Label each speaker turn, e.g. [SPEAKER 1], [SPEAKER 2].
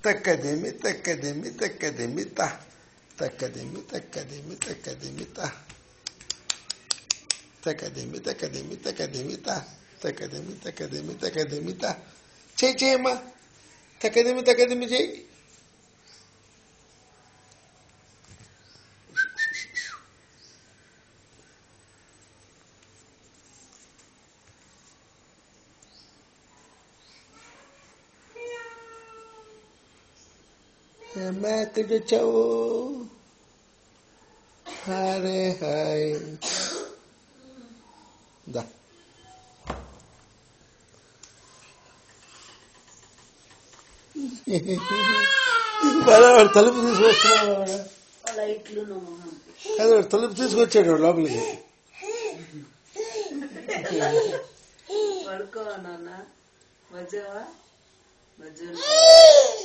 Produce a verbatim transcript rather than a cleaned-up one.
[SPEAKER 1] తక్కదేమి తక్కదేమి తక్కదేమి త తక్కదేమి తక్కదేమి తక్కదేమి త తక్కదేమి తక్కదేమి తక్కదేమి త తక్కదేమి తక్కదేమి తక్కదేమి త చేయి చేయమ్మా తక్కదేమి తక్కదేమి చేయి ఎక్కడికి వచ్చావు హరే హాయ్ దా వాడు తలుపు తీసుకొస్తున్నాడు అదే వాడు తలుపు తీసుకొచ్చాడు వాడు లోపలికి
[SPEAKER 2] పడుకోవా నాన్న మధ్యవా మధ్య